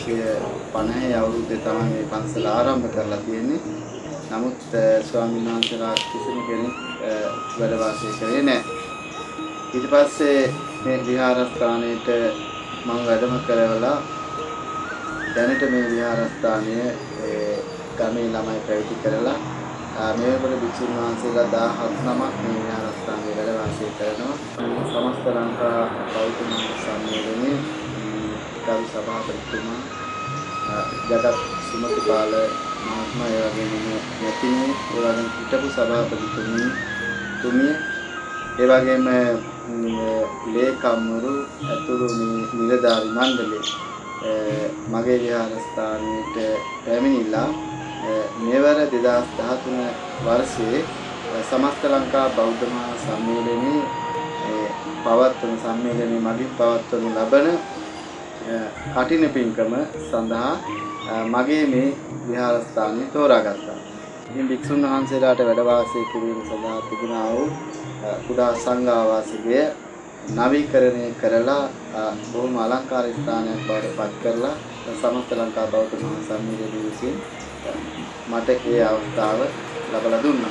1950 අවුරුද්දේ තමයි මේ පන්සල ආරම්භ කරලා තියෙන්නේ. නමුත් ස්වාමීන් වහන්සේලා කිසිම කෙනෙක් වැඩ වාසය කරේ නැහැ. ඊට පස්සේ මේ විහාරස්ථානයේට මම වැඩම කරවලා දැනට මේ විහාරස්ථානයේ ගමේ ළමයි පැවිදි කරලා මේවල භික්ෂුන් වහන්සේලා 17 නමක් මේ විහාරස්ථානයේ වැඩ වාසය කරනවා. සමස්ත ලංකා බෞද්ධ සම්මේලනයේ කවි සභාපතිතුමා ජගත් සුමතිපාල මහත්මයා ඒ වගේම යතිනේ ඒ වගේම හිටපු සභාපතිතුමිය ඒ වගේම ලේකම්වරු ඇතුළු නිලධාරි මණ්ඩලයේ මගේ විහාරස්ථානයට පැමිණිලා මෙවර 2013 වර්ෂයේ සමස්ත ලංකා බෞද්ධ මහා සම්මේලනයේ පවත්වන සම්මේලනයේ මගින් පවත්වනු ලබන කටින පින්කම සඳහා මගේ මේ විහාරස්ථානය තෝරාගත්තා. ඉතින් භික්ෂුන් වහන්සේලාට වැඩ වාසය කිරීම සඳහා තිබුණා වූ කුඩා සංඝාවාසිකය නවීකරණය කරලා බොහොම අලංකාර ස්ථානයක් බවට පත් කරලා සමස්ත ලංකා බෞද්ධ මහා සම්මේලනය විසින් මට ඒ අවස්ථාව ලබා දුන්නා.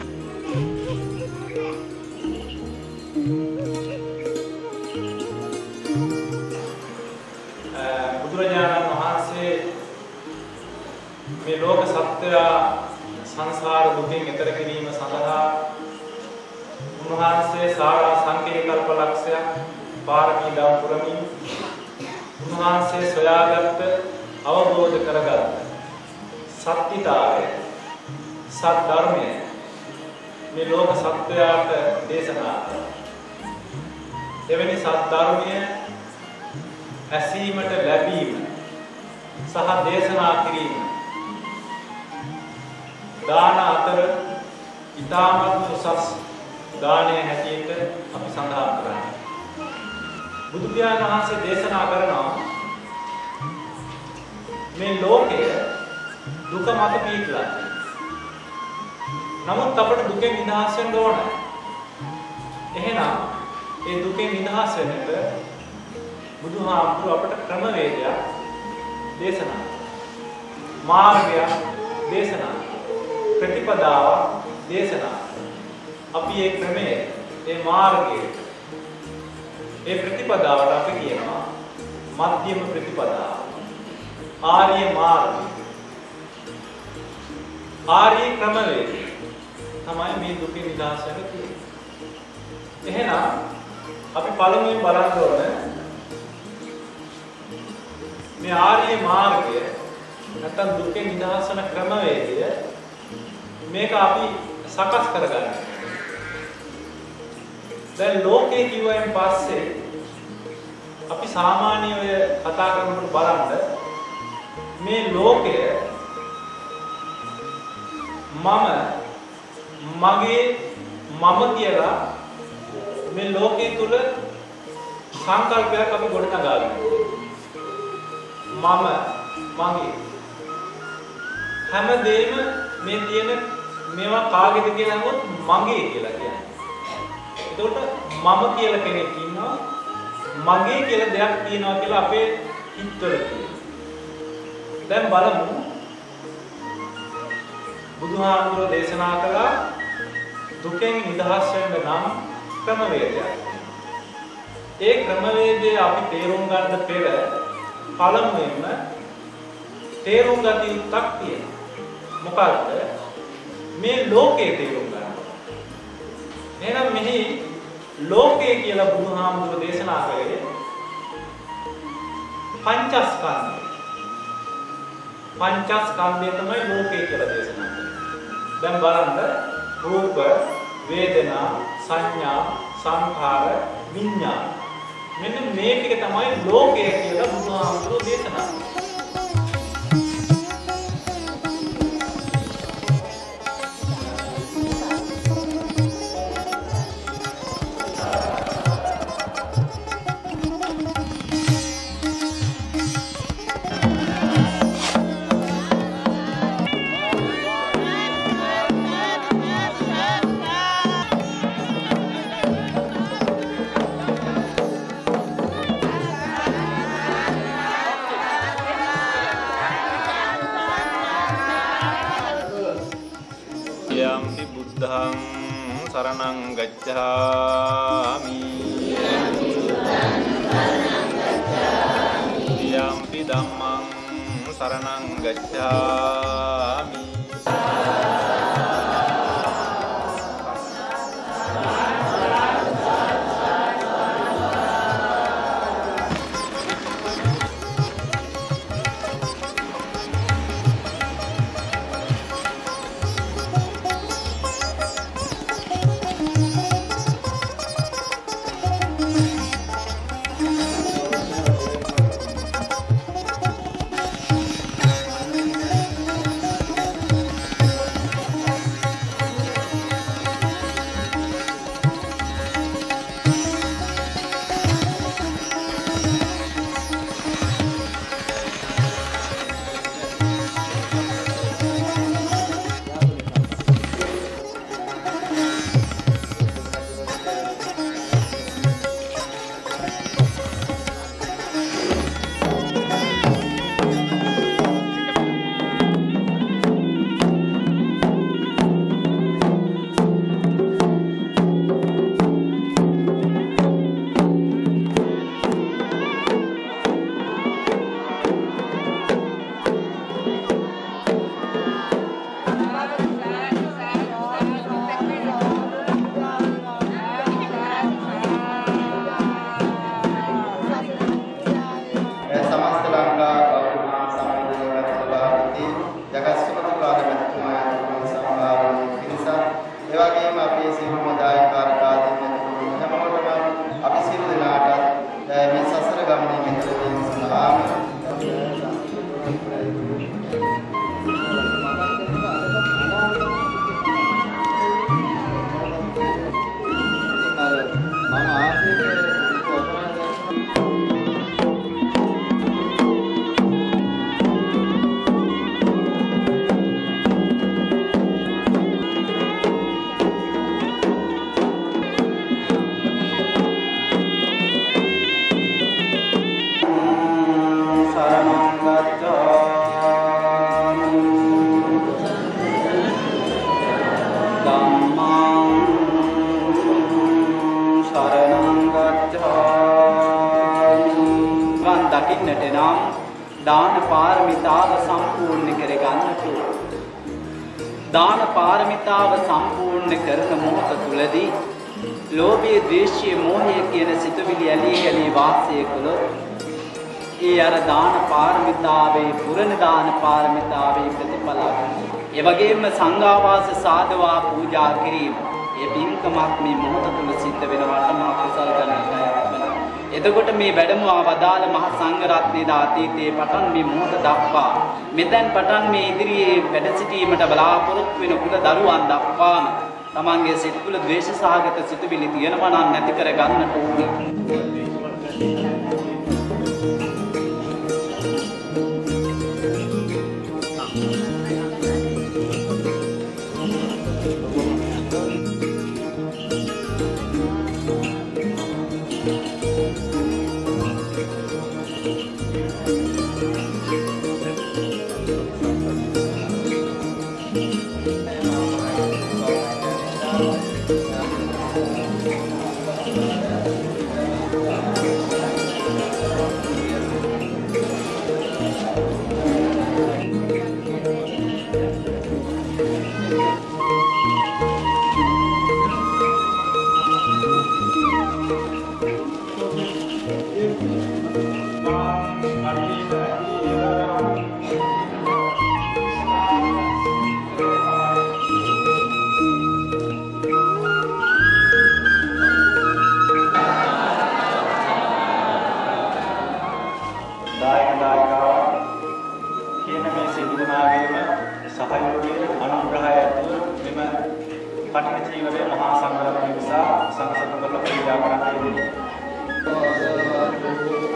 බුදුරජාණන් වහන්සේ මේ ලෝක සත්‍යය සංසාර දුකින් එතර කිරීම සඳහා උන්වහන්සේ සාරා සංකේත කල්පලක්ෂයක් පාරමී දම් පුරමින් උන්වහන්සේ සොයාගත් අවබෝධ කරගත් සත්‍යිතාවය සත් ධර්මය මේ ලෝක සත්‍යයට දේශනා කළා. එවැනි සත් ධර්මය ඇසීමට ලැබීම සහ දේශනා කිරීම දාන අතර ඊටමත් උසස් දානය හැටියට අපි සඳහන් කරන්නේ. බුදු පියාණන් වහන්සේ දේශනා කරනවා මේ ලෝකය දුක මත පිහිටලා. නමුත් අපට දුකෙන් නිදහස් වෙන්න ඕන. එහෙනම් ඒ දුකෙන් නිදහස් වෙන්නට බුදුහාමුදුරුවෝ අපට ක්‍රමවේදයක් දේශනා මාර්ගයක් දේශනා ප්‍රතිපදාව දේශනා අපි ඒ ක්‍රමයේ ඒ මාර්ගයේ ඒ ප්‍රතිපදාවට අපි කියනවා මධ්‍යම ප්‍රතිපදාව ආර්ය මාර්ගය ආර්ය ක්‍රමවේදය තමයි මේ දුකින් නිදහස් වෙන්න තියෙන්නේ. එහෙනම් අපි පළමුවෙන් බලන්න ඕනේ මේ ආර්ය මාර්ගය නැත්නම් දුකෙන් නිදහස් වෙන ක්‍රමවේදය මේක අපි සකස් කරගන්න. දැන් ලෝකේ කිව්වයින් පස්සේ අපි සාමාන්‍ය ඔය කතා කරනකොට බලන්න මේ ලෝකය මගේ මම කියලා මේ ලෝකයේ තුල සංකල්පයක් අපි ගොඩනගා ගන්නවා. මගේ හැමදේම මේ තියෙන මේවා කාගේද කියලා අහුවොත් මගේ කියලා කියන්නේ. එතකොට මම කියලා කෙනෙක් ඉන්නවා මගේ කියලා දෙයක් තියෙනවා කියලා අපේ හිතවල තියෙනවා. දැන් බලමු බුදුහාමුදුරුවෝ දේශනා කළා දුකෙන් නිදහස් වෙන්න නම් ක්‍රමවේදයක්. ඒ ක්‍රමවේදය අපි තේරුම් ගන්න පෙර පළමුවෙන්ම තේරුම් ගන්න යුක්තක් තියෙනවා. මොකද්ද? මේ ලෝකේ තේරුම් ගන්න. එහෙනම් මෙහි ලෝකේ කියලා බුදුහාමුදුරුවෝ දේශනා කළේ පංචස්කන්ධය. පංචස්කන්ධය තමයි ලෝකේ කියලා දේශනා කළේ. දැන් බලන්න රූප, වේදනා, සංඥා, සංඛාර, විඤ්ඤාණ. මෙන්න මේ ටික තමයි ලෝකය කියලා බුදුහාමුදුරුවෝ දේශනා කළේ. බුද්ධං සරණං ගච්ඡාමි යම්පි ධම්මං සරණං ගච්ඡාමි දාන පාරමිතාව සම්පූර්ණ කරගන්නට දාන පාරමිතාව සම්පූර්ණ කරන මොහොත තුලදී ලෝභය, ද්වේෂය, මෝහය කියන සිතුවිලි ඇලී ගලී වාසය කළොත් ඒ අර දාන පාරමිතාවේ පුරණ දාන පාරමිතාවේ ප්‍රතිඵල ඒ වගේම සංඝාවාස සාදවා පූජා කිරීම ඒ පින්කමක් මේ මොහොත තුල සිද්ධ වෙනවට මහ කුසල ගණනයි. එතකොට මේ වැඩමුවා වදාළ මහ සංඝ රත්නයේ දාතීතේ පටන් මේ මොහොත දක්වා මෙතෙන් පටන් මේ ඉදිරියේ වැඩ සිටීමට බලාපොරොත්තු වෙන කුල දරුවන් දක්වාම තමන්ගේ සිත තුළ ද්වේෂ සහගත සිතුවිලි තියෙනවා නම් නැති කර ගන්නට ඕනේ. මහා සංඝරත්නය නිසා සංඝ සතුටවල පූජා කරන්නේ.